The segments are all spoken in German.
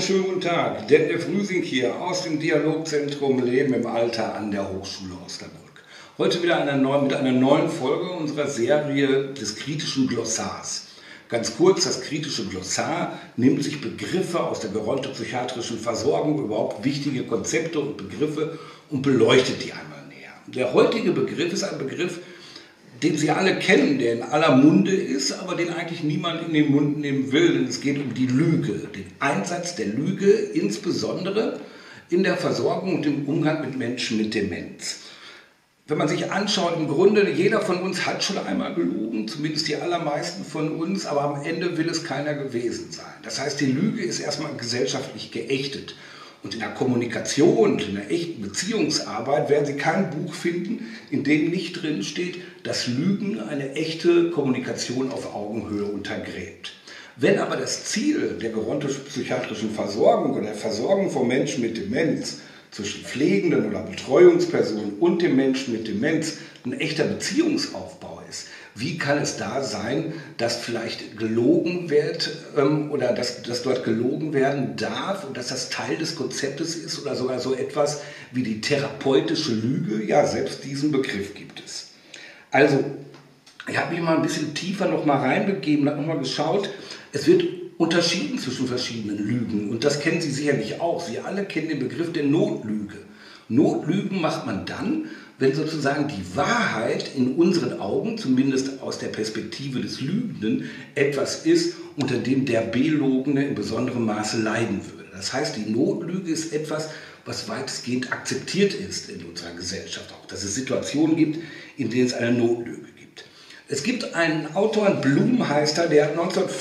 schönen guten Tag. Der Frühsing hier aus dem Dialogzentrum Leben im Alter an der Hochschule Osnabrück. Heute wieder mit einer neuen Folge unserer Serie des kritischen Glossars. Ganz kurz, das kritische Glossar nimmt sich Begriffe aus der gerontopsychiatrischen Versorgung, überhaupt wichtige Konzepte und Begriffe und beleuchtet die einmal näher. Der heutige Begriff ist ein Begriff, den Sie alle kennen, der in aller Munde ist, aber den eigentlich niemand in den Mund nehmen will. Denn es geht um die Lüge, den Einsatz der Lüge, insbesondere in der Versorgung und im Umgang mit Menschen mit Demenz. Wenn man sich anschaut, im Grunde jeder von uns hat schon einmal gelogen, zumindest die allermeisten von uns, aber am Ende will es keiner gewesen sein. Das heißt, die Lüge ist erstmal gesellschaftlich geächtet. Und in der Kommunikation, in der echten Beziehungsarbeit werden Sie kein Buch finden, in dem nicht drin steht, dass Lügen eine echte Kommunikation auf Augenhöhe untergräbt. Wenn aber das Ziel der gerontopsychiatrischen Versorgung oder der Versorgung von Menschen mit Demenz zwischen Pflegenden oder Betreuungspersonen und dem Menschen mit Demenz ein echter Beziehungsaufbau ist, wie kann es da sein, dass vielleicht gelogen wird oder dass dort gelogen werden darf und dass das Teil des Konzeptes ist oder sogar so etwas wie die therapeutische Lüge? Ja, selbst diesen Begriff gibt es. Also, ich habe mich mal ein bisschen tiefer noch mal reinbegeben, habe noch mal geschaut. Es wird unterschieden zwischen verschiedenen Lügen und das kennen Sie sicherlich auch. Sie alle kennen den Begriff der Notlüge. Notlügen macht man dann, wenn sozusagen die Wahrheit in unseren Augen, zumindest aus der Perspektive des Lügenden, etwas ist, unter dem der Belogene in besonderem Maße leiden würde. Das heißt, die Notlüge ist etwas, was weitestgehend akzeptiert ist in unserer Gesellschaft auch, dass es Situationen gibt, in denen es eine Notlüge gibt. Es gibt einen Autor, Blum heißt er, der hat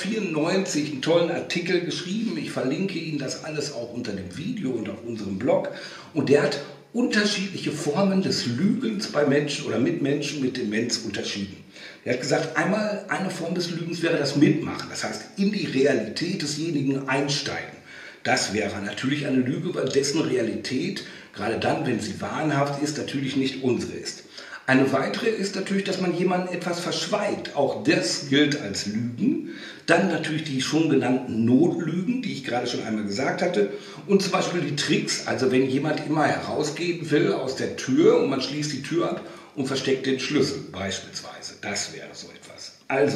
1994 einen tollen Artikel geschrieben. Ich verlinke Ihnen das alles auch unter dem Video und auf unserem Blog. Und der hat unterschiedliche Formen des Lügens bei Menschen oder mit Menschen mit Demenz unterschieden. Er hat gesagt, einmal eine Form des Lügens wäre das Mitmachen, das heißt in die Realität desjenigen einsteigen. Das wäre natürlich eine Lüge, weil dessen Realität, gerade dann, wenn sie wahnhaft ist, natürlich nicht unsere ist. Eine weitere ist natürlich, dass man jemandem etwas verschweigt. Auch das gilt als Lügen. Dann natürlich die schon genannten Notlügen, die ich gerade schon einmal gesagt hatte. Und zum Beispiel die Tricks, also wenn jemand immer herausgehen will aus der Tür und man schließt die Tür ab und versteckt den Schlüssel beispielsweise. Das wäre so etwas. Also,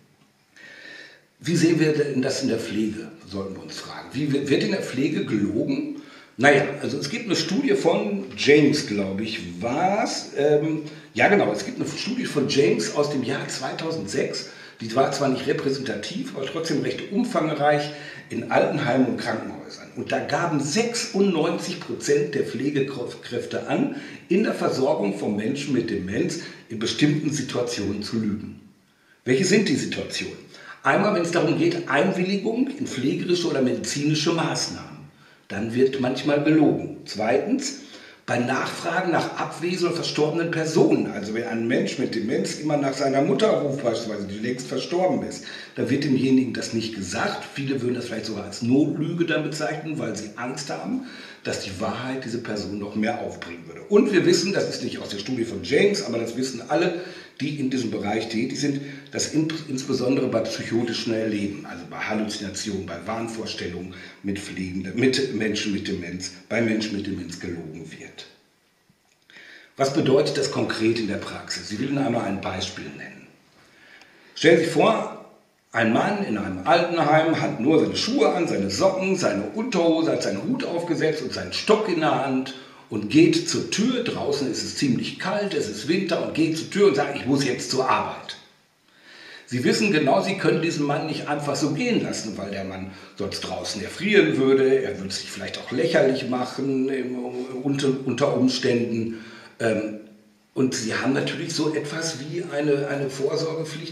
wie sehen wir denn das in der Pflege, sollten wir uns fragen. Wie wird in der Pflege gelogen? Naja, also es gibt eine Studie von James, glaube ich, ja genau, es gibt eine Studie von James aus dem Jahr 2006, die war zwar nicht repräsentativ, aber trotzdem recht umfangreich in Altenheimen und Krankenhäusern. Und da gaben 96% der Pflegekräfte an, in der Versorgung von Menschen mit Demenz in bestimmten Situationen zu lügen. Welche sind die Situationen? Einmal, wenn es darum geht, Einwilligung in pflegerische oder medizinische Maßnahmen. Dann wird manchmal gelogen. Zweitens, bei Nachfragen nach abwesenden oder verstorbenen Personen. Also wenn ein Mensch mit Demenz immer nach seiner Mutter ruft, beispielsweise, die längst verstorben ist, dann wird demjenigen das nicht gesagt. Viele würden das vielleicht sogar als Notlüge dann bezeichnen, weil sie Angst haben, dass die Wahrheit diese Person noch mehr aufbringen würde. Und wir wissen, das ist nicht aus der Studie von James, aber das wissen alle, die in diesem Bereich tätig sind, dass insbesondere bei psychotischen Erleben, also bei Halluzinationen, bei Wahnvorstellungen mit Menschen mit Demenz, bei Menschen mit Demenz gelogen wird. Was bedeutet das konkret in der Praxis? Ich will Ihnen einmal ein Beispiel nennen. Stellen Sie sich vor, ein Mann in einem Altenheim hat nur seine Schuhe an, seine Socken, seine Unterhose, hat seinen Hut aufgesetzt und seinen Stock in der Hand und geht zur Tür. Draußen ist es ziemlich kalt, es ist Winter und geht zur Tür und sagt, ich muss jetzt zur Arbeit. Sie wissen genau, Sie können diesen Mann nicht einfach so gehen lassen, weil der Mann sonst draußen erfrieren würde. Er würde sich vielleicht auch lächerlich machen unter Umständen. Und Sie haben natürlich so etwas wie eine Fürsorgepflicht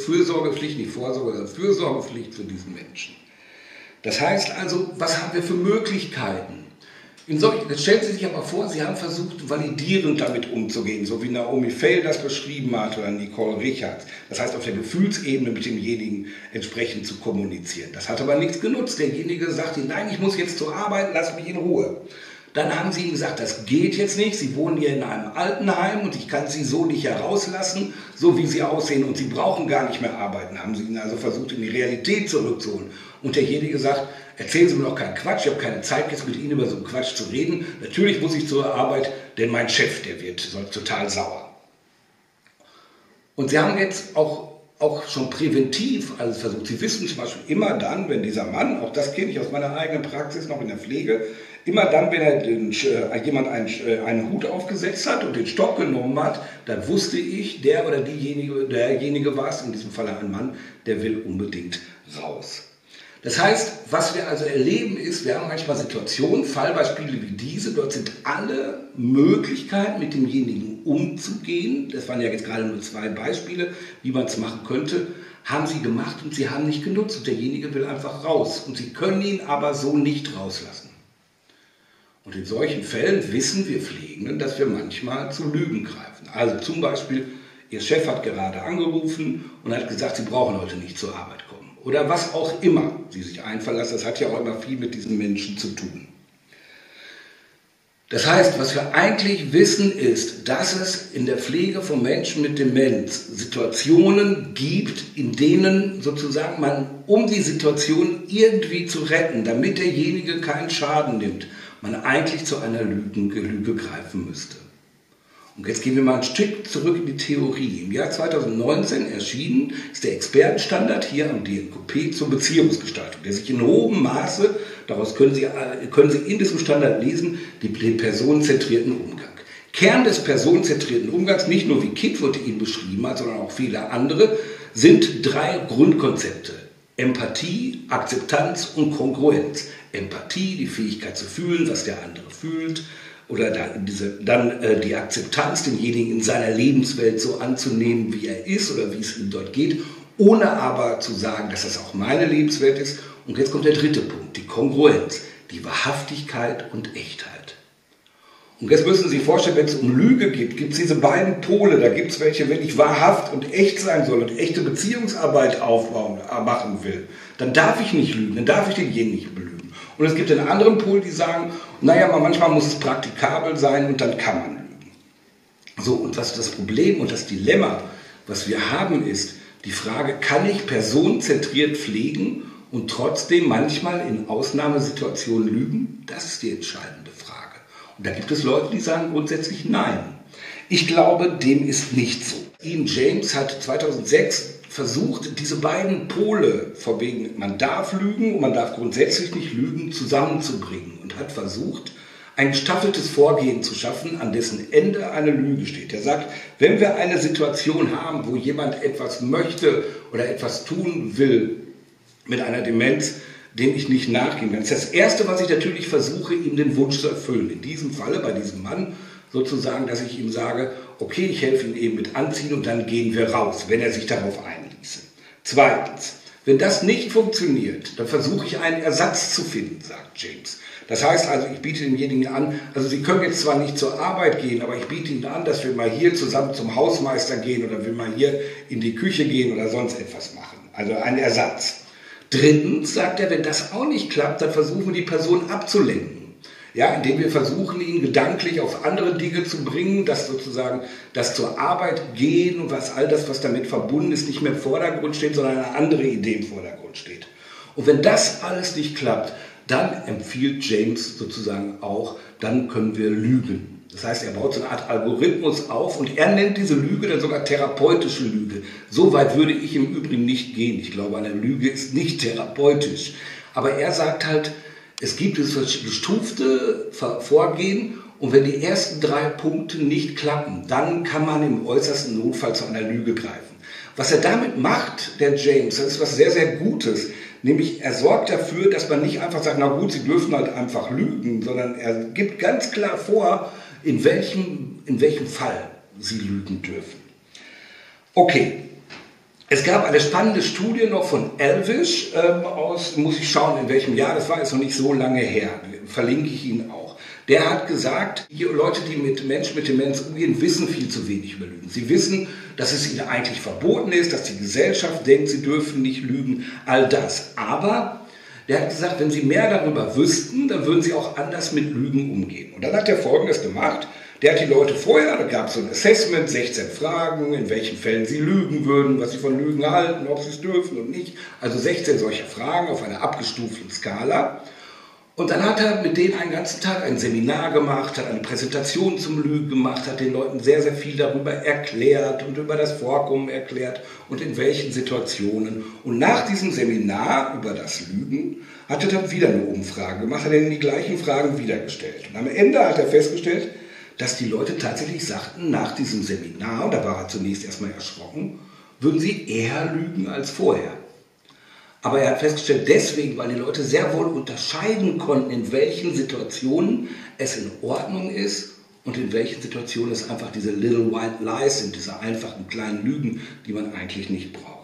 für diesen Menschen. Das heißt also, was haben wir für Möglichkeiten? Jetzt stellen Sie sich aber vor, Sie haben versucht, validierend damit umzugehen, so wie Naomi Feil das beschrieben hat oder Nicole Richards. Das heißt, auf der Gefühlsebene mit demjenigen entsprechend zu kommunizieren. Das hat aber nichts genutzt. Derjenige sagte, nein, ich muss jetzt zur Arbeit, lass mich in Ruhe. Dann haben sie ihm gesagt, das geht jetzt nicht, sie wohnen hier in einem Altenheim und ich kann sie so nicht herauslassen, so wie sie aussehen und sie brauchen gar nicht mehr arbeiten. Haben sie ihn also versucht, in die Realität zurückzuholen. Und derjenige sagt, erzählen Sie mir doch keinen Quatsch, ich habe keine Zeit jetzt mit Ihnen über so einen Quatsch zu reden. Natürlich muss ich zur Arbeit, denn mein Chef, der wird total sauer. Und sie haben jetzt auch schon präventiv alles versucht. Sie wissen zum Beispiel immer dann, wenn dieser Mann, auch das kenne ich aus meiner eigenen Praxis noch in der Pflege, immer dann, wenn jemand einen Hut aufgesetzt hat und den Stock genommen hat, dann wusste ich, der oder derjenige war es, in diesem Fall ein Mann, der will unbedingt raus. Das heißt, was wir also erleben ist, wir haben manchmal Situationen, Fallbeispiele wie diese, dort sind alle Möglichkeiten, mit demjenigen umzugehen, das waren ja jetzt gerade nur 2 Beispiele, wie man es machen könnte, haben sie gemacht und sie haben nicht genutzt und derjenige will einfach raus und sie können ihn aber so nicht rauslassen. Und in solchen Fällen wissen wir Pflegenden, dass wir manchmal zu Lügen greifen. Also zum Beispiel, Ihr Chef hat gerade angerufen und hat gesagt, Sie brauchen heute nicht zur Arbeit kommen. Oder was auch immer Sie sich einfallen lassen, das hat ja auch immer viel mit diesen Menschen zu tun. Das heißt, was wir eigentlich wissen ist, dass es in der Pflege von Menschen mit Demenz Situationen gibt, in denen sozusagen man, um die Situation irgendwie zu retten, damit derjenige keinen Schaden nimmt, man eigentlich zu einer Lüge greifen müsste. Und jetzt gehen wir mal ein Stück zurück in die Theorie. Im Jahr 2019 erschienen ist der Expertenstandard hier am DNKP zur Beziehungsgestaltung, der sich in hohem Maße, daraus können Sie in diesem Standard lesen, den personenzentrierten Umgang. Kern des personenzentrierten Umgangs, nicht nur wie Kitwood ihn beschrieben hat, sondern auch viele andere, sind 3 Grundkonzepte. Empathie, Akzeptanz und Kongruenz. Empathie, die Fähigkeit zu fühlen, was der andere fühlt, oder dann die Akzeptanz, denjenigen in seiner Lebenswelt so anzunehmen, wie er ist oder wie es ihm dort geht, ohne aber zu sagen, dass das auch meine Lebenswelt ist. Und jetzt kommt der 3. Punkt, die Kongruenz, die Wahrhaftigkeit und Echtheit. Und jetzt müssen Sie sich vorstellen, wenn es um Lüge geht, gibt es diese beiden Pole. Da gibt es welche, wenn ich wahrhaft und echt sein soll und echte Beziehungsarbeit machen will, dann darf ich nicht lügen, dann darf ich denjenigen nicht belügen. Und es gibt den anderen Pol, die sagen, naja, manchmal muss es praktikabel sein und dann kann man lügen. So, und was das Problem und das Dilemma, was wir haben, ist die Frage, kann ich personenzentriert pflegen und trotzdem manchmal in Ausnahmesituationen lügen? Das ist die entscheidende Frage. Und da gibt es Leute, die sagen grundsätzlich nein. Ich glaube, dem ist nicht so. Ian James hat 2006 versucht, diese beiden Pole, von wegen man darf lügen und man darf grundsätzlich nicht lügen, zusammenzubringen und hat versucht, ein gestaffeltes Vorgehen zu schaffen, an dessen Ende eine Lüge steht. Er sagt, wenn wir eine Situation haben, wo jemand etwas möchte oder etwas tun will mit einer Demenz, dem ich nicht nachgehen kann, das ist das Erste, was ich natürlich versuche, ihm den Wunsch zu erfüllen. In diesem Falle, bei diesem Mann, sozusagen, dass ich ihm sage, okay, ich helfe ihm eben mit Anziehen und dann gehen wir raus, wenn er sich darauf einließe. Zweitens, wenn das nicht funktioniert, dann versuche ich einen Ersatz zu finden, sagt James. Das heißt also, ich biete demjenigen an, also Sie können jetzt zwar nicht zur Arbeit gehen, aber ich biete Ihnen an, dass wir mal hier zusammen zum Hausmeister gehen oder wir mal hier in die Küche gehen oder sonst etwas machen. Also ein Ersatz. Drittens sagt er, wenn das auch nicht klappt, dann versuchen wir die Person abzulenken. Ja, indem wir versuchen, ihn gedanklich auf andere Dinge zu bringen, dass sozusagen das zur Arbeit gehen und all das, was damit verbunden ist, nicht mehr im Vordergrund steht, sondern eine andere Idee im Vordergrund steht. Und wenn das alles nicht klappt, dann empfiehlt James sozusagen auch, dann können wir lügen. Das heißt, er baut so eine Art Algorithmus auf und er nennt diese Lüge dann sogar therapeutische Lüge. So weit würde ich im Übrigen nicht gehen. Ich glaube, eine Lüge ist nicht therapeutisch. Aber er sagt halt, es gibt das gestufte Vorgehen und wenn die ersten 3 Punkte nicht klappen, dann kann man im äußersten Notfall zu einer Lüge greifen. Was er damit macht, der James, das ist was sehr, sehr Gutes. Nämlich er sorgt dafür, dass man nicht einfach sagt, na gut, Sie dürfen halt einfach lügen, sondern er gibt ganz klar vor, in welchem Fall Sie lügen dürfen. Okay. Es gab eine spannende Studie noch von Elvish muss ich schauen, in welchem Jahr, das war jetzt noch nicht so lange her, verlinke ich Ihnen auch. Der hat gesagt, die Leute, die mit Menschen mit Demenz umgehen, wissen viel zu wenig über Lügen. Sie wissen, dass es ihnen eigentlich verboten ist, dass die Gesellschaft denkt, sie dürfen nicht lügen, all das. Aber Der hat gesagt, wenn Sie mehr darüber wüssten, dann würden Sie auch anders mit Lügen umgehen. Und dann hat er Folgendes gemacht. Der hat die Leute vorher, da gab es so ein Assessment, 16 Fragen, in welchen Fällen sie lügen würden, was sie von Lügen halten, ob sie es dürfen und nicht. Also 16 solcher Fragen auf einer abgestuften Skala. Und dann hat er mit denen einen ganzen Tag ein Seminar gemacht, hat eine Präsentation zum Lügen gemacht, hat den Leuten sehr, sehr viel darüber erklärt und über das Vorkommen erklärt und in welchen Situationen. Und nach diesem Seminar über das Lügen hat er dann wieder eine Umfrage gemacht, hat er die gleichen Fragen wieder gestellt. Und am Ende hat er festgestellt, dass die Leute tatsächlich sagten, nach diesem Seminar, und da war er zunächst erstmal erschrocken, würden sie eher lügen als vorher. Aber er hat festgestellt, deswegen, weil die Leute sehr wohl unterscheiden konnten, in welchen Situationen es in Ordnung ist und in welchen Situationen es einfach diese little white lies sind, diese einfachen kleinen Lügen, die man eigentlich nicht braucht.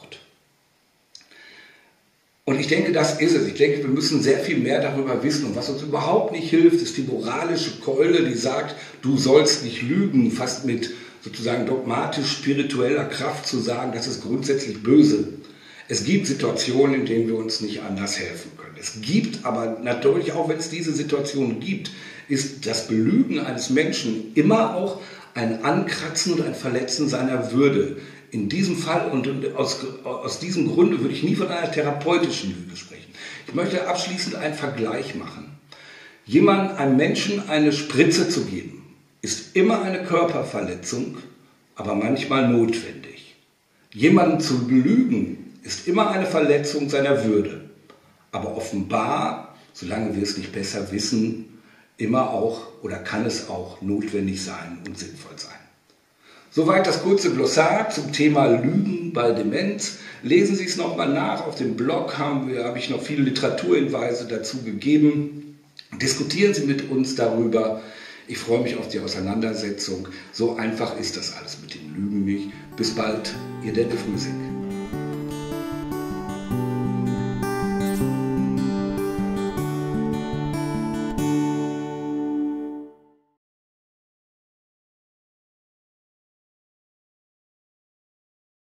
Und ich denke, das ist es. Ich denke, wir müssen sehr viel mehr darüber wissen. Und was uns überhaupt nicht hilft, ist die moralische Keule, die sagt, du sollst nicht lügen, fast mit sozusagen dogmatisch-spiritueller Kraft zu sagen, das ist grundsätzlich böse. Es gibt Situationen, in denen wir uns nicht anders helfen können. Es gibt aber natürlich, auch wenn es diese Situationen gibt, ist das Belügen eines Menschen immer auch ein Ankratzen und ein Verletzen seiner Würde. In diesem Fall und aus diesem Grunde würde ich nie von einer therapeutischen Lüge sprechen. Ich möchte abschließend einen Vergleich machen. Einem Menschen eine Spritze zu geben, ist immer eine Körperverletzung, aber manchmal notwendig. Jemanden zu belügen, ist immer eine Verletzung seiner Würde, aber offenbar, solange wir es nicht besser wissen, immer auch oder kann es auch notwendig sein und sinnvoll sein. Soweit das kurze Glossar zum Thema Lügen bei Demenz. Lesen Sie es nochmal nach. Auf dem Blog habe ich noch viele Literaturhinweise dazu gegeben. Diskutieren Sie mit uns darüber. Ich freue mich auf die Auseinandersetzung. So einfach ist das alles mit den Lügen nicht. Bis bald, Ihr Dennis Rüsing.